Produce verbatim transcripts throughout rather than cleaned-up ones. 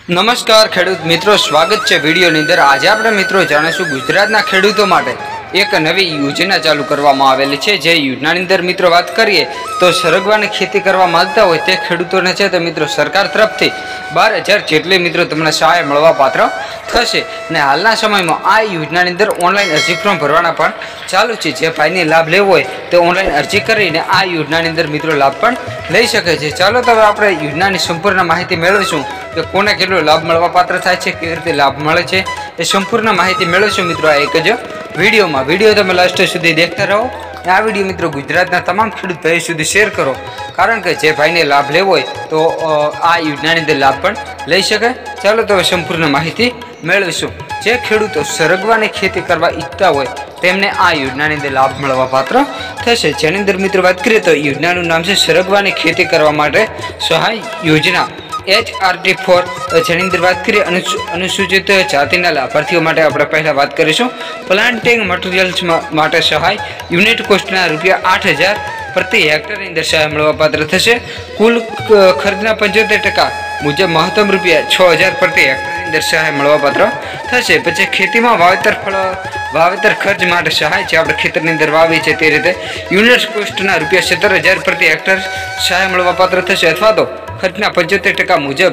નમસ્કાર ખેડૂત મિત્રો, સ્વાગત છે વિડીયોની અંદર। આજે આપણે મિત્રો જાણીશું ગુજરાતના ખેડૂતો માટે એક નવી યોજના ચાલુ કરવામાં આવેલી છે। જે યોજનાની અંદર મિત્રો વાત કરીએ તો સરગવાની ખેતી કરવા માંગતા હોય તે ખેડૂતોને છે તો મિત્રો સરકાર તરફથી બાર હજાર જેટલી મિત્રો તમને સહાય મળવા પાત્ર થશે। અને હાલના સમયમાં આ યોજનાની અંદર ઓનલાઈન અરજી ફોર્મ ભરવાના પણ ચાલુ છે। જે ભાઈને લાભ લેવો હોય તો ઓનલાઈન અરજી કરીને આ યોજનાની અંદર મિત્રો લાભ પણ લઈ શકે છે। ચાલો તો આપણે યોજનાની સંપૂર્ણ માહિતી મેળવીશું કે કોને કેટલો લાભ મળવા પાત્ર થાય છે, કેવી રીતે લાભ મળે છે, એ સંપૂર્ણ માહિતી મેળવીશું મિત્રો આ એક જ વિડીયોમાં। વિડીયો તમે લાસ્ટ સુધી દેખતા રહો। આ વિડીયો મિત્રો ગુજરાતના તમામ ખેડૂત ભાઈઓ સુધી શેર કરો, કારણ કે જે ભાઈને લાભ લેવો હોય તો આ યોજનાની અંદર લાભ પણ લઈ શકે। ચાલો તો સંપૂર્ણ માહિતી મેળવીશું। જે ખેડૂતો સરગવાની ખેતી કરવા ઈચ્છતા હોય તેમને આ યોજનાની અંદર લાભ મળવા પાત્ર થશે। જેની અંદર મિત્રો વાત કરીએ તો યોજનાનું નામ છે સરગવાની ખેતી કરવા માટે સહાય યોજના एच आर टी फोर। जेनी अंदर बात करिए अनुसूचित जातिना लाभार्थीओ माटे आपणे पहला बात करीशुं। प्लांटिंग मटीरियल्स माटे सहाय यूनिट कोस्टना रुपया आठ हज़ार प्रति हेक्टर अंदर सहाय मळवा पात्र थशे। कुल खर्चना पंचोतेर टका मुजब महत्तम रुपया छ हज़ार प्रति हेक्टर अंदर सहाय मळवा पात्र थशे। पछी खेतीमां वावेतर फळ वावेतर खर्च माटे सहाय जे आपणे खेतरनी अंदर वावी छे ते रीते यूनिट कोस्टना रुपया सत्तर हज़ार प्रति हेक्टर सहाय मळवा पात्र थशे, अथवा तो खर्चना पंचोतेर टका मुजब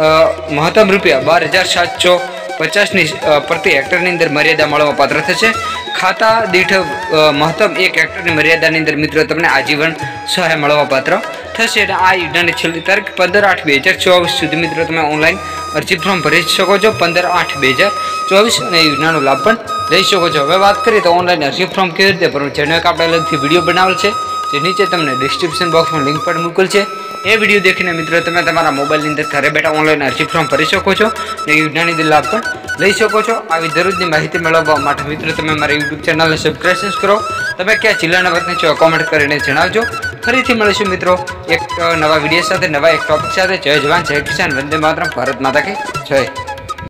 महत्तम रुपया बार हज़ार सात सौ पचास प्रति हेक्टर अंदर मर्यादा मळवा पात्र थशे। खाता दीठ महत्तम एक हेक्टर मर्यादा अंदर मित्रों तमने आजीवन सहाय मळवा पात्र थशे। आ योजनानी छेल्ली तारीख पंदर आठ बे हज़ार चौबीस सुधी मित्रों तमे ऑनलाइन अरजी फॉर्म भरी शको छो। पंदर आठ बे हज़ार चौबीस योजनानो लाभ पण लई शको छो। हवे बात करीए तो ऑनलाइन अरजी फॉर्म केवी रीते भरવું જેનો એક આપણે અલગથી વિડીયો બનાવેલ છે, જે નીચે તમને ડિસ્ક્રિપ્શન બોક્સમાં લિંક પણ મૂકેલ છે। એ વિડીયો દેખીને મિત્રો તમે તમારા મોબાઈલની અંદર ઘરે બેઠા ઓનલાઈન અરજી ફોર્મ ભરી શકો છો અને યોજનાની અંદર લાભ પણ લઈ શકો છો। આવી દરરોજની માહિતી મેળવવા માટે મિત્રો તમે મારા યુટ્યુબ ચેનલને સબસ્ક્રાઇબ કરો। તમે કયા જિલ્લાના વતની છો કોમેન્ટ કરીને જણાવજો। ફરીથી મળીશું મિત્રો એક નવા વિડીયો સાથે, નવા એક ટોપિક સાથે। જય જવાન, જય કિસાન, વંદે માતરમ, ભારત માતા કી જય।